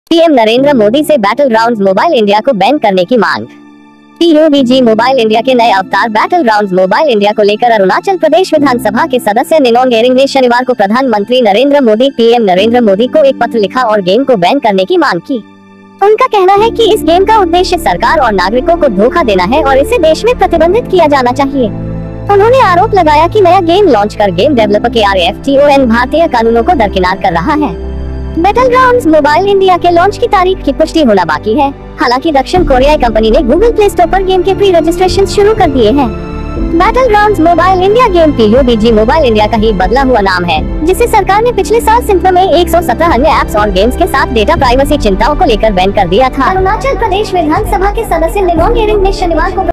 PM Narendra Modi से Battlegrounds mobile India को ban करने की मांग। पीयूबीजी मोबाइल इंडिया के नए अवतार बैटल ग्राउंड्स मोबाइल इंडिया को लेकर अरुणाचल प्रदेश विधानसभा के सदस्य निनोंग एरिंग ने शनिवार को प्रधानमंत्री नरेंद्र मोदी पीएम नरेंद्र मोदी को एक पत्र लिखा और गेम को बैन करने की मांग की। उनका कहना है कि इस गेम का उद्देश्य सरकार और नागरिकों को धोखा देना है और इसे देश में प्रतिबंधित किया जाना चाहिए। उन्होंने आरोप लगाया कि नया गेम लॉन्च कर गेम डेवलपर के RFTON भारतीय कानूनों को दरकिनार कर रहा है। बैटल ग्राउंड्स मोबाइल इंडिया के लॉन्च की तारीख की पुष्टि होना बाकी है। हालांकि दक्षिण कोरियाई कंपनी ने गूगल प्ले स्टोर पर गेम के प्री रजिस्ट्रेशन शुरू कर दिए हैं। Battlegrounds mobile India game PUBG mobile India का ही बदला हुआ नाम है, जिसे सरकार ने पिछले साल सितंबर में 117 अन्य ऐप्स और गेम्स के साथ डेटा प्राइवेसी चिंताओं को लेकर बैन कर दिया था। अरुणाचल प्रदेश विधानसभा के सदस्य निनोंग एरिंग ने शनिवार को